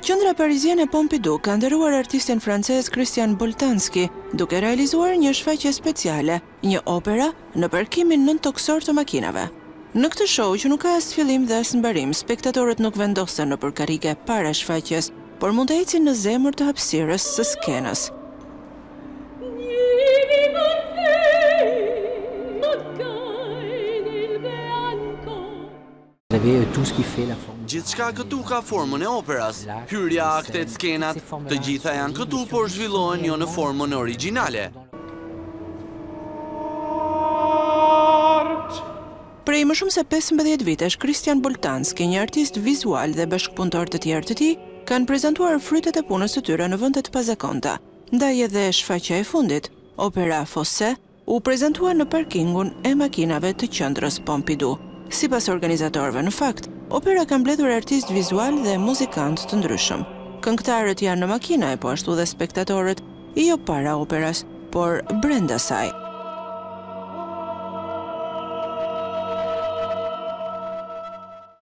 Qendra Pariziane Pompidou ka nderuar artistin francez Christian Boltanski duke realizuar një shfaqje speciale, një opera në parkimin nën toksor të makinave. Në këtë show që nuk ka as fillim dhe as mbarim, spektatorët nuk vendosen nëpër karrige para shfaqjes, por mund të ecin në zemër të hapësirës së skenës. Gjithçka këtu ka formën e operas, hyrja, aktet, skenat, të gjitha janë këtu, por zhvillohen jo në formën origjinale. Prej më shumë se 15 vitesh, Christian Boltanski, një artist vizual dhe bashkëpunëtor të tjerë të tij, kanë prezantuar frytet e punës së tyre në vende të pazakonta. Ndaj edhe shfaqja e fundit, opera Fosse, u prezantua në parkingun e makinave të qendrës Pompidou. Sipas organizatorëve, në fakt, opera ka mbledhur artist vizual dhe muzikant të ndryshëm. Këngëtarët janë në makina e po ashtu dhe spektatorët, jo para operas, por brenda saj.